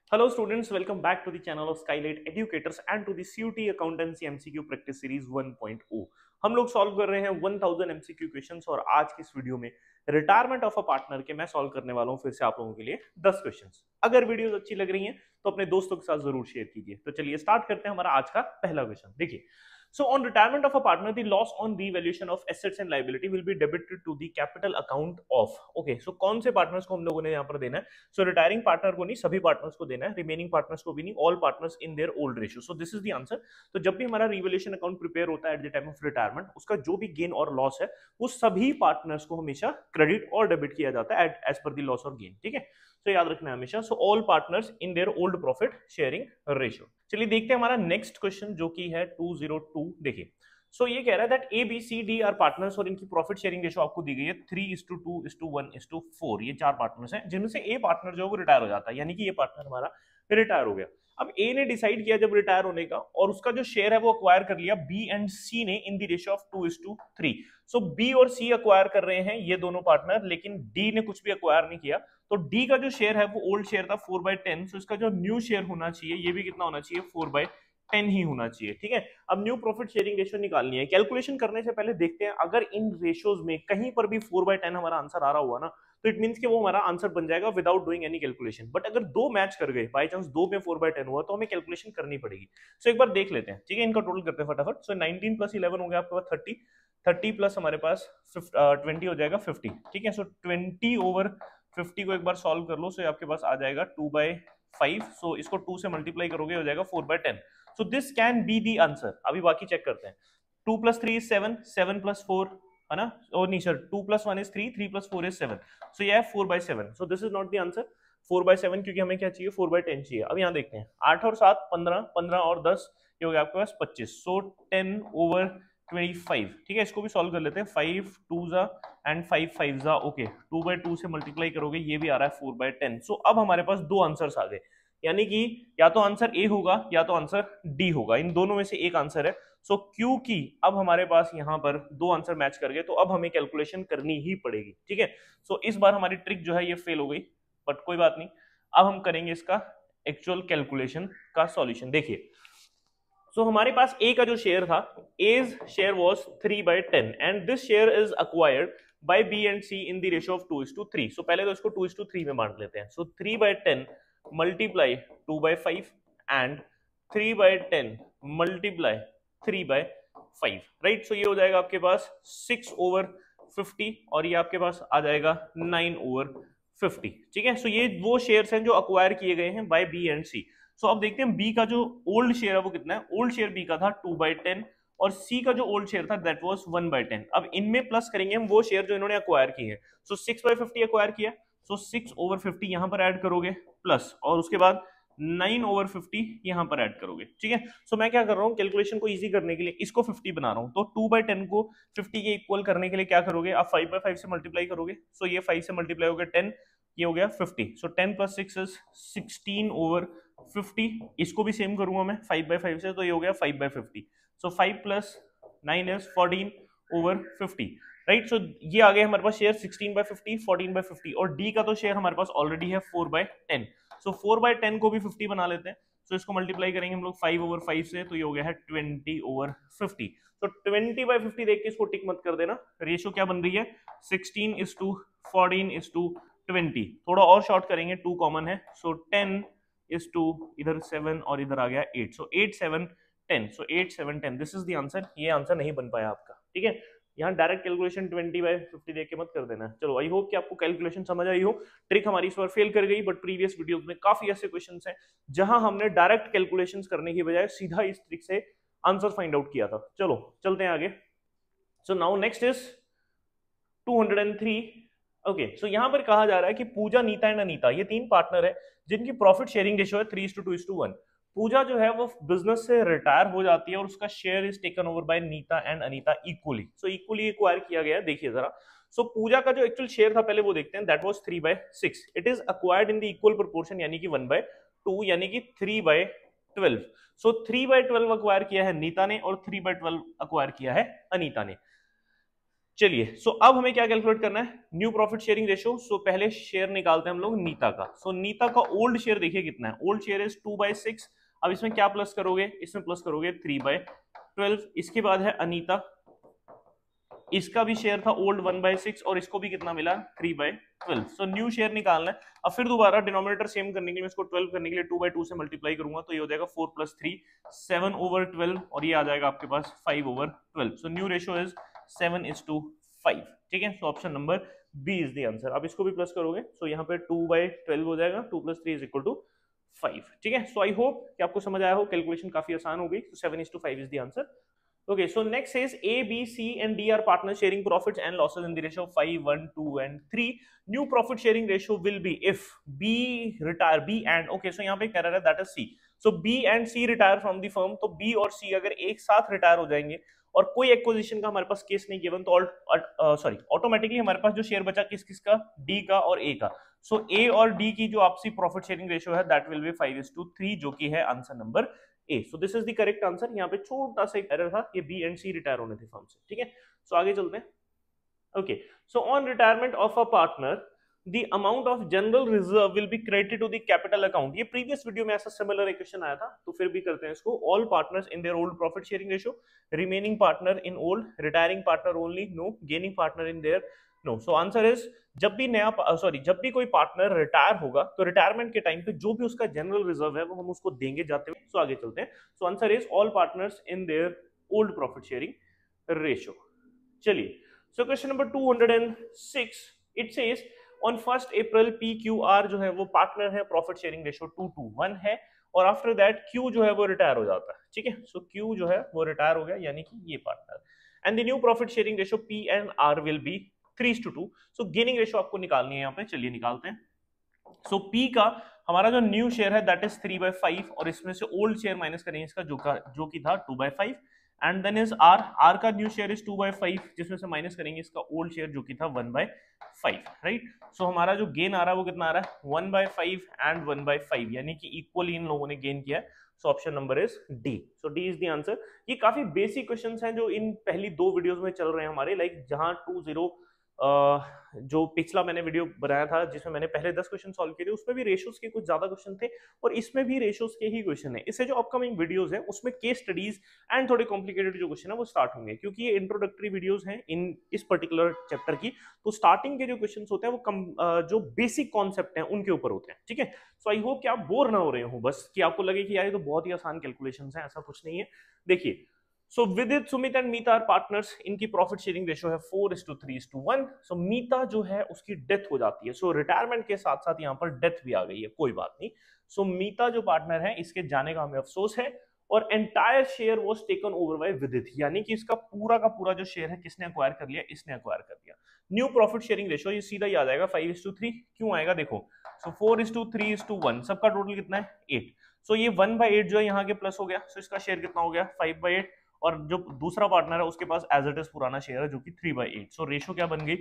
Hello students, welcome back to the channel of Skylight Educators and to the CUT Accountancy MCQ Practice Series 1.0। हम लोग solve कर रहे हैं 1000 MCQ questions और आज की इस वीडियो में रिटायरमेंट ऑफ अ पार्टनर के मैं सॉल्व करने वाला हूं फिर से आप लोगों के लिए 10 क्वेश्चंस। अगर वीडियोस अच्छी लग रही हैं तो अपने दोस्तों के साथ जरूर शेयर कीजिए। तो चलिए स्टार्ट करते हैं हमारा आज का पहला क्वेश्चन। देखिए, so on retirement of a partner, the loss on revaluation of assets and liability will be debited to the capital account of. Okay, so कौन से पार्टनर्स को हम लोगों ने यहाँ पर देना है? So रिटायरिंग पार्टनर को नहीं, सभी पार्टनर्स को देना है, रिमेनिंग पार्टनर्स को भी नहीं, all partners in their old ratio. So this is the answer. तो जब भी हमारा रिवैल्यूएशन अकाउंट प्रिपेयर होता है at the time of retirement, उसका जो भी गेन और लॉस है वो सभी पार्टनर्स को हमेशा क्रेडिट और डेबिट किया जाता है एज पर द लॉस और गेन। ठीक है, तो याद रखना है हमेशा। So all partners in their old profit sharing ratio. चलिए देखते हैं हमारा नेक्स्ट क्वेश्चन जो कि है 202। देखिए, सो ये कह रहा है that A B C D are partners और इनकी प्रॉफिट शेयरिंग रेशो आपको दी गई है 3:2:1:4। ये चार पार्टनर्स हैं जिनमें से ए पार्टनर जो है वो रिटायर हो जाता है, यानी कि ये पार्टनर हमारा रिटायर हो गया। अब ए ने डिसाइड किया जब रिटायर होने का और उसका जो शेयर है वो अक्वायर कर लिया बी एंड सी ने in the ratio of 2:3। So B और सी अक्वायर कर रहे हैं ये दोनों पार्टनर, लेकिन डी ने कुछ भी अक्वायर नहीं किया। तो डी का जो शेयर है वो ओल्ड शेयर था 4/10। सो इसका जो न्यू शेयर होना चाहिए ये भी कितना होना चाहिए, 4/10 ही होना चाहिए। ठीक है, अब न्यू प्रॉफिट शेयरिंग रेशियो निकालनी है। कैलकुलेशन करने से पहले देखते हैं अगर इन रेशियोज में कहीं पर भी 4/10 हमारा आंसर आ रहा हुआ ना, तो इट मींस कि वो हमारा आंसर बन जाएगा without doing any calculation. But अगर दो मैच कर गए, बाय चांस दो में 4/10 हुआ, तो हमें कैलकुलेशन करनी पड़ेगी। सो एक बार देख लेते हैं। ठीक है, इनका टोटल करते हैं फटाफट। सो 19 + 11 हो गया आपके पास 30, 30 प्लस हमारे पास 20 हो जाएगा 50। ठीक है, सो 20/50 को एक बार सॉल्व कर लो। सो आपके पास आ जाएगा 2/5। सो इसको 2 से मल्टीप्लाई करोगे हो जाएगा 4/10। So this can be the answer। अभी बाकी चेक करते हैं। 2 + 3 is 7, 7 + 4 है ना, और नहीं सर, 2 + 1 is 3, 3 + 4 is 7। So ये है 4/7। So this is not the answer 4/7, क्योंकि हमें क्या चाहिए, 4/10 चाहिए। अब यहाँ देखते हैं, 8 और 7 15, 15 और 10 ये हो गया आपके पास 25। So 10/25। ठीक है, इसको भी सॉल्व कर लेते हैं। 5 2 एंड 5 5 ओके, 2/2 से मल्टीप्लाई करोगे ये भी आ रहा है 4/10। सो अब हमारे पास दो आंसर्स आ गए, यानी कि या तो आंसर ए होगा या तो आंसर डी होगा, इन दोनों में से एक आंसर है। सो क्योंकि अब हमारे पास यहाँ पर दो आंसर मैच कर गए तो अब हमें कैलकुलेशन करनी ही पड़ेगी। ठीक है, सो इस बार हमारी ट्रिक जो है ये फेल हो गई, बट कोई बात नहीं। अब हम करेंगे इसका एक्चुअल कैलकुलेशन का सॉल्यूशन। देखिए, सो हमारे पास ए का जो शेयर था, as share was 3/10 and this share is acquired by B and C in the ratio of 2:3। So पहले तो इसको 2:3 में बांट लेते हैं। So 3/10 multiply 2/5 and 3/10 multiply 3/5। Right, so ये हो जाएगा आपके पास 6/50 और ये आपके पास आ जाएगा 9/50। ठीक है, सो ये वो शेयर्स हैं जो अक्वायर किए गए हैं by B and C. So अब देखते हैं बी का जो ओल्ड शेयर है वो कितना है। ओल्ड शेयर बी का था 2/10 और सी का जो ओल्ड शेयर था दैट वाज 1/10। अब इनमें प्लस करेंगे हम वो शेयर जो इन्होंने अक्वायर किए हैं। सो 6/50 अक्वायर किया, सो 6/50 यहां पर ऐड करोगे प्लस, और उसके बाद 9/50 यहां पर ऐड करोगे। ठीक है, सो मैं क्या कर रहा हूं, कैलकुलेशन को इजी करने के लिए इसको 50 बना रहा हूं। तो 2/10 को 50 के इक्वल करने के लिए क्या करोगे, आप 5/5 से मल्टीप्लाई करोगे। सो ये 5 से मल्टीप्लाई हो गया 10, ये हो गया 50। So 10 + 6 is 16/50। इसको भी सेम करूंगा मैं 5/5 से, तो ये हो गया 5/50। सो 5 + 9 इज 14/50। राइट, सो ये आ गए हमारे पास शेयर 16/50, 14/50, और डी का तो शेयर हमारे पास ऑलरेडी है 4/10। सो 4/10 को भी 50 बना लेते हैं। सो इसको मल्टीप्लाई करेंगे हम लोग 5/5 से, तो ये हो गया है 20/50। तो 20/50 देख के इसको टिक मत कर देना। रेशियो क्या बन रही है, 16:14:20। थोड़ा और शॉर्ट करेंगे, 2 कॉमन है। सो 10:2, इधर 7 और इधर आ गया 8। So 8 7 10। So 8 7 10, this is the answer. ये आंसर नहीं बन पाया आपका। ठीक है, यहाँ डायरेक्ट कैलकुलेशन 20/50 देख के मत कर देना। चलो, आई होप कि आपको कैलकुलेशन समझ आई हो। ट्रिक हमारी इस बार फेल कर गई, बट प्रीवियस वीडियोस में काफी ऐसे क्वेश्चंस हैं जहां हमने डायरेक्ट कैलकुलेशंस करने की बजाय सीधा इस ट्रिक से आंसर फाइंड आउट किया था। चलो चलते हैं आगे। So now next is 203। Okay, so यहां पर कहा जा रहा है कि पूजा, नीता एंड अनीता ये तीन पार्टनर है जिनकी प्रॉफिट शेयरिंग रेशियो है 3:2:1। पूजा जो है वो बिजनेस से रिटायर हो जाती है और उसका share is taken over by Neeta and Anita equally. So equally acquire किया गया है। देखिए जरा, सो पूजा का जो एक्चुअल शेयर था पहले वो देखते हैं, that was 3/6। It is acquired in the equal proportion, यानी कि 1/2, यानी कि 3/12। सो 3/12 अक्वायर किया है नीता ने और 3/12 अक्वायर किया है अनीता ने। चलिए, सो अब हमें क्या कैलकुलेट करना है, new profit sharing ratio. So पहले शेयर निकालते हैं हम लोग नीता का। सो नीता का ओल्ड शेयर देखिए कितना है, ओल्ड शेयर इज 2/6। अब इसमें क्या प्लस करोगे, इसमें प्लस करोगे 3/12। इसके बाद है अनीता, इसका भी शेयर था ओल्ड 1/6 और इसको भी कितना मिला 3/12। सो न्यू शेयर निकालना है। अब फिर दोबारा डिनोमिनेटर सेम करने के लिए, इसको 12 करने के लिए 2/2 से मल्टीप्लाई करूंगा, तो ये हो जाएगा 4 + 3 7/12 और ये आ जाएगा आपके पास 5/12। So new ratio is 7:5। ठीक है, so option number B is the answer. अब इसको भी प्लस करोगे, सो यहाँ पे 2/12 हो जाएगा, 2 + 3 = 5। ठीक है, सो आई होप कि आपको समझ आया हो, कैलकुलेशन काफी आसान हो गई। 7:5 is the answer. Okay, so next says A, B, C and D are partners sharing profits and losses in the ratio of 5, 1, 2 and 3. New profit sharing ratio will be if B retire, B and, okay, so यहाँ पे कह रहा है that is C. So B and C retire from the firm, तो B और C अगर एक साथ रिटायर हो जाएंगे और कोई एक्विजिशन का हमारे पास केस नहीं गिवन, तो सॉरी ऑटोमेटिकली हमारे पास जो शेयर बचा किस किस का, D का और A का। सो A और D की जो आपसी प्रॉफिट शेयरिंग रेशियो है दैट विल बी 5:3, जो कि है answer number A. So this is the correct answer. यहाँ पे छोटा सा एक एरर था, ये बी एंड सी रिटायर होने थे फर्म से। ठीक है, सो आगे चलते हैं। Okay, so on retirement of a partner the amount of general reserve will be credited to the capital account. ये प्रीवियस वीडियो में ऐसा सिमिलर एक क्वेश्चन आया था, तो फिर भी करते हैं इसको। All partners in their old profit sharing ratio, remaining partner in old, retiring partner only, no, gaining partner in their, no. So answer is जब भी कोई पार्टनर रिटायर होगा तो रिटायरमेंट के टाइम पे जो भी उसका जनरल रिजर्व है वो हम उसको देंगे जाते हुए। सो आगे चलते हैं। So answer is all partners in their old profit sharing ratio. चलिए, so question number 206 it says on 1 April PQR जो है वो पार्टनर है, प्रॉफिट शेयरिंग रेशियो 2:1 है, और आफ्टर दैट Q जो है वो रिटायर हो जाता है। ठीक है, सो Q जो है वो रिटायर हो गया, यानी कि ये partner, and the new profit sharing ratio P and R will be 3:2। So gaining ratio आपको निकालनी है यहाँ पे, चलिए निकालते हैं। सो P का हमारा जो न्यू शेयर है दैट इज 3/5 और इसमें से ओल्ड शेयर माइनस करेंगे इसका जो कि था 2/5, एंड देन इज R का न्यू शेयर इज 2/5 जिसमें से माइनस करेंगे इसका ओल्ड शेयर जो कि था 1/5, राइट। सो हमारा जो गेन आ रहा है वो कितना आ रहा है 1/5 एंड 1/5, यानी कि इक्वली इन लोगों ने गेन किया है। So option number is D. So D is the answer. ये काफी बेसिक क्वेश्चंस हैं जो इन पहली 2 वीडियोस में चल रहे हैं हमारे, लाइक जहां 20 जो पिछला मैंने वीडियो बनाया था जिसमें मैंने पहले 10 क्वेश्चन सॉल्व किए थे, उसमें भी रेशियोज के कुछ ज्यादा क्वेश्चन थे और इसमें भी रेशियोज के ही क्वेश्चन है। इससे जो अपकमिंग वीडियोस हैं उसमें केस स्टडीज एंड थोड़े कॉम्प्लिकेटेड जो क्वेश्चन है वो स्टार्ट होंगे, क्योंकि ये इंट्रोडक्टरी वीडियोस हैं इस पर्टिकुलर चैप्टर की। तो स्टार्टिंग के जो क्वेश्चन होते हैं वो जो बेसिक कॉन्सेप्ट हैं उनके ऊपर होते हैं। ठीक है, सो आई होप कि आप बोर ना हो रहे हो, बस कि आपको लगे कि यार ये तो बहुत ही आसान कैलकुलेशन है, ऐसा कुछ नहीं है। देखिए, so Vidit, Sumit and Meeta are partners, इनकी प्रॉफिट शेयरिंग रेशियो है 4:3:1। सो मीता जो है उसकी डेथ हो जाती है, सो रिटायरमेंट के साथ साथ यहाँ पर डेथ भी आ गई है, कोई बात नहीं। सो मीता जो पार्टनर है इसके जाने का हमें अफसोस है, और entire share was taken over by Vidit, यानी कि इसका पूरा का पूरा जो शेयर है किसने अक्वायर कर लिया, इसने अक्वायर कर लिया। न्यू प्रॉफिट शेयरिंग रेशियो ये सीधा ही आ जाएगा 5:3। क्यों आएगा देखो, सो 4:3:1, सबका टोटल कितना है 8। सो ये 1/8 जो है यहाँ के प्लस हो गया, सो इसका शेयर कितना हो गया 5/8, और जो दूसरा पार्टनर है उसके पास एज इट इज पुराना शेयर है जो कि 3/8। सो रेशियो क्या बन गई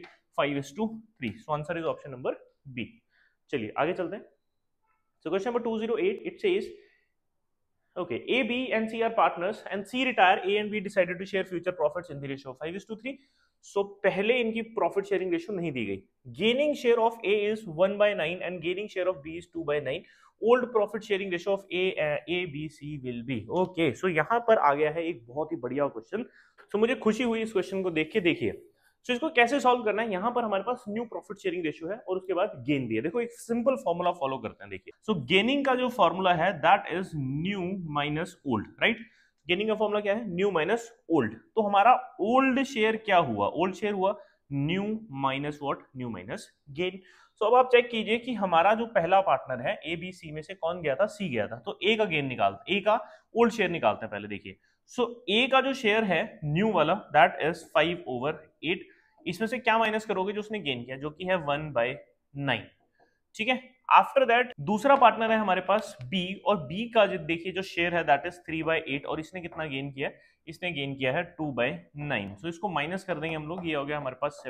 5:3। So answer is option number B. चलिए आगे चलते हैं। So question number 208 it says okay, A, B and C are partners and C retire, A and B decided to share future profits in the ratio of 5:3। so पहले इनकी profit sharing ratio नहीं दी गई। Gaining share of A is 1/9 and gaining share of B is 2/9। Old profit sharing ratio of A, B, C will be okay। So यहाँ पर आ गया है एक बहुत ही बढ़िया क्वेश्चन। सो मुझे खुशी हुई इस क्वेश्चन को देख के। देखिए, सो इसको कैसे सॉल्व करना है, यहाँ पर हमारे पास न्यू प्रॉफिट शेयरिंग रेशियो है और उसके बाद गेन भी है। देखो एक सिंपल फॉर्मूला फॉलो करते हैं। देखिए, सो गेनिंग का जो फॉर्मूला है that is new minus old, right. Gaining का फॉर्मूला क्या है, न्यू माइनस ओल्ड। तो हमारा ओल्ड शेयर क्या हुआ, ओल्ड शेयर हुआ new minus what, new minus gain. So अब आप चेक कीजिए कि हमारा जो पहला पार्टनर है ए बी सी में से कौन गया था, सी गया था। तो ए का गेन निकालते, ए का ओल्ड शेयर निकालते हैं पहले। देखिए, सो ए का जो शेयर है न्यू वाला दैट इज 5/8। इसमें से क्या माइनस करोगे जो उसने गेन किया, जो कि है 1/9। ठीक है, आफ्टर दैट दूसरा पार्टनर है हमारे पास बी, और बी का देखिए जो शेयर है दैट इज 3/8 और इसने कितना गेन किया, इसने गेन किया है 2/9। सो इसको माइनस कर देंगे हम लोग, ये हो गया हमारे पास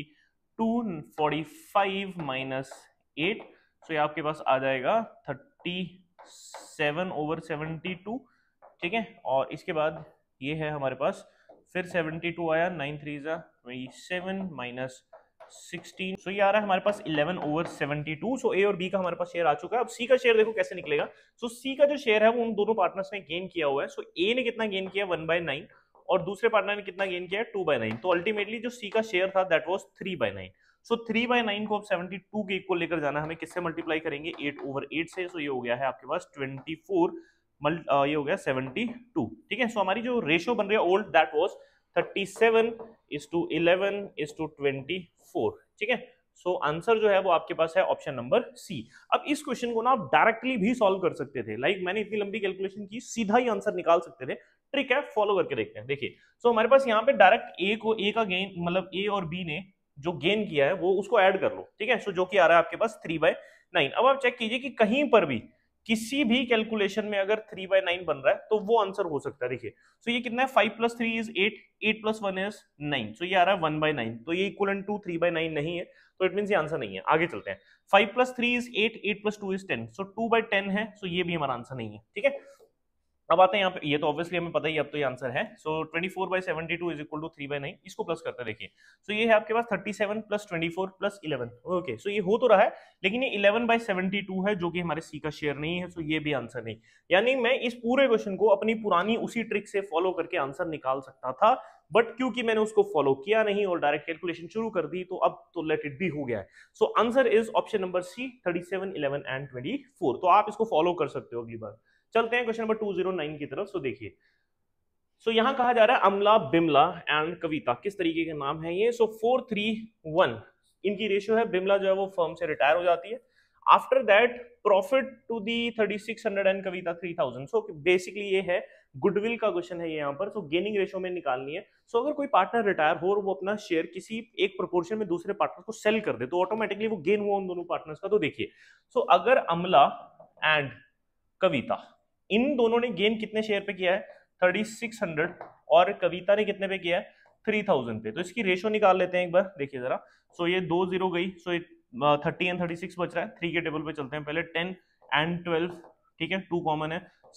72, 45 माइनस 8। सो ये आपके पास आ जाएगा 37/72। ठीक है, और इसके बाद ये है हमारे पास फिर 72 आया, 9 3 27 माइनस 16, सो ये आ रहा है हमारे पास 11/72। सो ए और बी का हमारे पास शेयर आ चुका है। अब सी का शेयर देखो कैसे निकलेगा। सो सी का जो शेयर है वो उन दोनों पार्टनर्स ने गेन किया हुआ है। सो ए ने कितना गेन किया 1/9 और दूसरे पार्टनर ने कितना गेन किया 2/9। तो अल्टीमेटली जो सी का शेयर था दैट वाज 3/9। सो 3/9 को अब 72 के इक्वल लेकर जाना, हमें किससे मल्टीप्लाई करेंगे 8/8 से। सो ये हो गया है आपके पास 24 ये हो गया 72। ठीक है। सो हमारी जो रेशियो बन रही है ओल्ड दैट वाज 37:11:24। ठीक है। सो आंसर जो है वो आपके पास है ऑप्शन नंबर सी। अब इस क्वेश्चन को ना आप डायरेक्टली भी सॉल्व कर सकते थे, लाइक मैंने इतनी लंबी कैलकुलेशन की, सीधा ही आंसर निकाल सकते थे। ट्रिक है, फॉलो करके देखते हैं। देखिए सो हमारे पास यहाँ पे डायरेक्ट ए का गेन, मतलब ए और बी ने जो गेन किया है वो उसको ऐड कर लो। ठीक है। सो जो कि आ रहा है आपके पास 3/9। अब आप चेक कीजिए कि कहीं पर भी किसी भी कैलकुलेशन में अगर 3/9 बन रहा है तो वो आंसर हो सकता है। देखिए सो ये कितना है 5 + 3 = 8, 8 + 1 = 9। सो ये आ रहा है 1/9। तो ये इक्वल टू 3/9 नहीं है, तो इट मींस ये आंसर नहीं है। आगे चलते हैं। 5 + 3 = 8, 8 + 2 = 10। सो 2/10 है। सो ये भी हमारा आंसर नहीं है। ठीक है। अब आते हैं यहाँ पे, ये तो ऑब्वियसली हमें पता ही अब तो ये आंसर है। सो 24/72 = 3/9। इसको प्लस करते हैं। देखिए सो ये है आपके पास 37 + 24 + 11। ओके। सो ये हो तो रहा है, लेकिन ये 11/72 है जो कि हमारे सी का शेयर नहीं है। सो ये भी आंसर नहीं। यानी मैं इस पूरे क्वेश्चन को अपनी पुरानी उसी ट्रिक से फॉलो करके आंसर निकाल सकता था, बट क्योंकि मैंने उसको फॉलो किया नहीं और डायरेक्ट कैलकुलेशन शुरू कर दी, तो अब तो लेट इट बी हो गया है। So answer is option number C 37, 11 and 24। तो आप इसको फॉलो कर सकते हो अगली बार। चलते हैं क्वेश्चन नंबर 209 की तरफ। सो देखिए सो यहां कहा जा रहा है अमला, बिमला एंड कविता, किस तरीके के नाम है ये। सो 4-3-1 इनकी रेशियो है। बिमला जो है वो फर्म से रिटायर हो जाती है। After that profit to the 3600 and Kavita 3000। So basically ये है गुडविल का क्वेश्चन है ये यहाँ पर। सो गेनिंग रेशियो में निकालनी है। सो अगर कोई पार्टनर रिटायर हो और वो अपना शेयर किसी एक प्रोपोर्शन में दूसरे पार्टनर को सेल कर दे तो ऑटोमेटिकली वो गेन हुआ उन दोनों पार्टनर्स का। तो देखिए सो अगर अमला एंड कविता इन दोनों ने गेन कितने शेयर पे किया है 3600 और कविता ने कितने पे किया है 3000 पे। तो इसकी रेशियो निकाल लेते हैं एक बार। देखिए जरा। सो ये 2 0 गई। सो 30 एंड 36 बच रहा है। 3 के टेबल पे चलते हैं पहले। 10 एंड 12, ठीक है, 2 कॉमन है,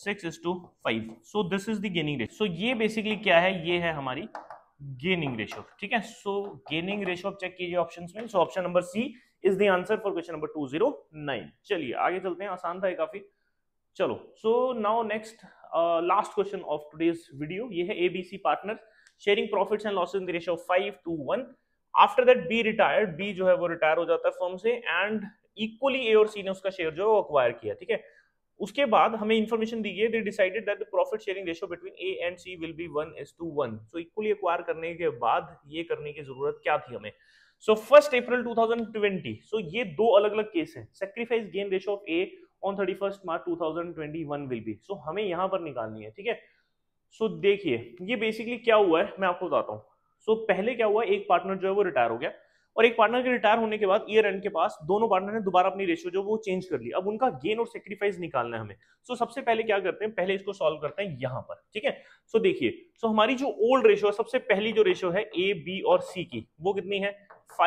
6:5। So this is the gaining ratio. So ये बेसिकली क्या है, ये है हमारी गेनिंग रेशियो। ठीक है। सो गेनिंग रेशियो आप चेक कीजिए ऑप्शंस में। So option number C is the answer for question number 209। चलिए आगे चलते हैं, आसान था ये काफी। चलो so now next last question of today's video, ये है ABC partner sharing profits and losses in the ratio of 5-1। After that B retired, B जो है वो रिटायर हो जाता है फर्म से, एंड इक्वली ए और सी ने उसका शेयर जो है वो अक्वायर किया। ठीक है। उसके बाद हमें इंफॉर्मेशन दी गई, they decided that the profit sharing ratio between A and C will be 1:1। So equally acquire करने के बाद ये करने की जरूरत क्या थी हमें। सो 1 अप्रैल 2020। सो ये दो अलग अलग केस हैं। Sacrifice gain ratio of A on 31 March 2021 will be. So हमें यहां पर निकालनी है। ठीक है। सो देखिए ये बेसिकली क्या हुआ है मैं आपको बताता हूं। सो पहले क्या हुआ, एक पार्टनर जो है वो रिटायर हो गया और एक पार्टनर के रिटायर होने के बाद ईयर एंड के पास दोनों पार्टनर ने दोबारा अपनी रेशियो जो वो चेंज कर ली। अब उनका गेन और सेक्रीफाइस निकालना है हमें। सो सबसे पहले क्या करते हैं, पहले इसको सॉल्व करते हैं यहां पर। ठीक है। सो देखिए सो हमारी जो ओल्ड रेशियो है, सबसे पहली जो रेशियो है ए बी और सी की, वो कितनी है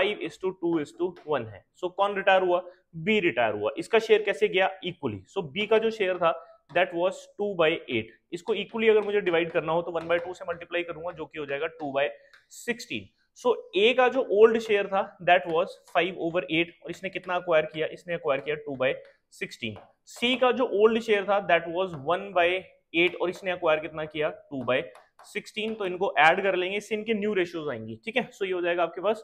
5:2:1 है। सो कौन रिटायर हुआ, बी रिटायर हुआ। इसका शेयर कैसे गया इक्वली। सो बी का जो शेयर था दैट वाज 2/8। इसको इक्वली अगर मुझे डिवाइड करना हो तो 1/2 से मल्टीप्लाई करूंगा जो कि हो जाएगा 2/16। सो ए का जो ओल्ड शेयर था दैट वाज 5/8 और इसने कितना अक्वायर किया, इसने अक्वायर किया 2/16। सी का जो ओल्ड शेयर था दैट वाज 1/8 और इसने अक्वायर कितना किया 2/16। तो इनको ऐड कर लेंगे, इससे इनके न्यू रेशियोज आएंगी। ठीक है। सो ये हो जाएगा आपके पास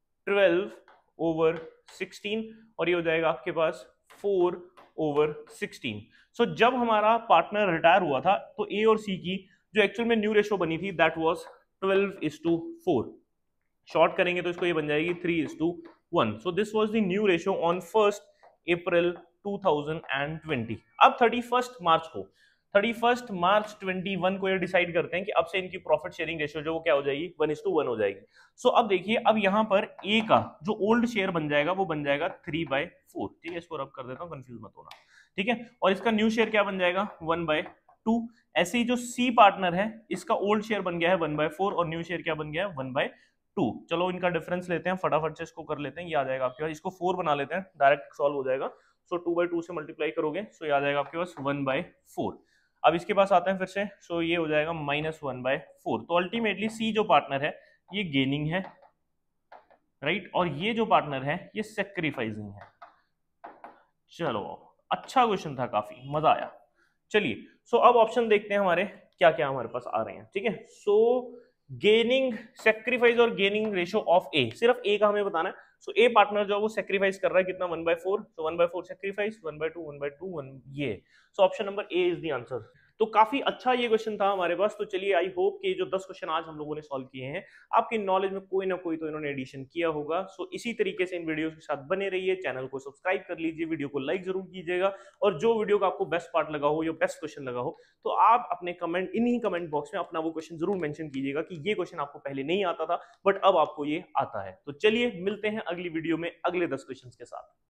12/16 और ये हो जाएगा आपके पास 4/16। सो जब हमारा पार्टनर रिटायर हुआ था तो ए और सी की जो एक्चुअल में न्यू रेशियो बनी थी दैट वाज 12:4। शॉर्ट करेंगे तो इसको ये बन जाएगी 3:1। So this was the new ratio on 1 April 2020। अब 31 मार्च 21 को ये डिसाइड करते हैं कि अब से इनकी प्रॉफिट शेयरिंग रेशियो जो वो क्या हो जाएगी 1:1 हो जाएगी। सो अब देखिए अब यहां पर ए का जो ओल्ड शेयर बन जाएगा वो बन जाएगा 3/4। ठीक है। इसको रब कर देता हूं, कंफ्यूज मत होना। ठीक है। और इसका न्यू शेयर क्या बन जाएगा 1/2। ऐसे ही जो सी पार्टनर है इसका ओल्ड शेयर बन गया है 1/4 और न्यू शेयर क्या बन गया है 1/2। चलो इनका डिफरेंस लेते हैं, फटाफट से इसको कर लेते हैं। ये आ जाएगा आपके पास, इसको 4 बना लेते हैं, डायरेक्ट सॉल्व हो जाएगा। सो 2/2 से मल्टीप्लाई करोगे सो ये आ जाएगा आपके पास 1/4। अब इसके पास आते हैं फिर से, सो ये हो जाएगा -1/4। तो अल्टीमेटली सी जो पार्टनर है ये गेनिंग है, राइट, और ये जो पार्टनर है ये सेक्रीफाइसिंग है। चलो अच्छा क्वेश्चन था, काफी मजा आया। चलिए सो अब ऑप्शन देखते हैं हमारे क्या क्या हमारे पास आ रहे हैं, ठीक है। सो गेनिंग, सेक्रीफाइस और गेनिंग रेशियो ऑफ ए, सिर्फ ए का हमें बताना है। सो ए पार्टनर जो है वो सेक्रीफाइस कर रहा है कितना, 1/4, तो 1/4 सेक्रीफाइस, 1/2 1/2 1, ये। So option number A is the answer. तो काफी अच्छा ये क्वेश्चन था हमारे पास। तो चलिए आई होप कि जो 10 क्वेश्चन आज हम लोगों ने सॉल्व किए हैं आपकी नॉलेज में कोई ना कोई तो इन्होंने एडिशन किया होगा। सो इसी तरीके से इन वीडियोस के साथ बने रहिए, चैनल को सब्सक्राइब कर लीजिए, वीडियो को लाइक जरूर कीजिएगा, और जो वीडियो का आपको बेस्ट पार्ट लगा हो या बेस्ट क्वेश्चन लगा हो तो आप अपने कमेंट, इन्हीं कमेंट बॉक्स में अपना वो क्वेश्चन जरूर मेंशन कीजिएगा कि ये क्वेश्चन आपको पहले नहीं आता था बट अब आपको ये आता है। तो चलिए मिलते हैं अगली वीडियो में अगले 10 क्वेश्चन के साथ।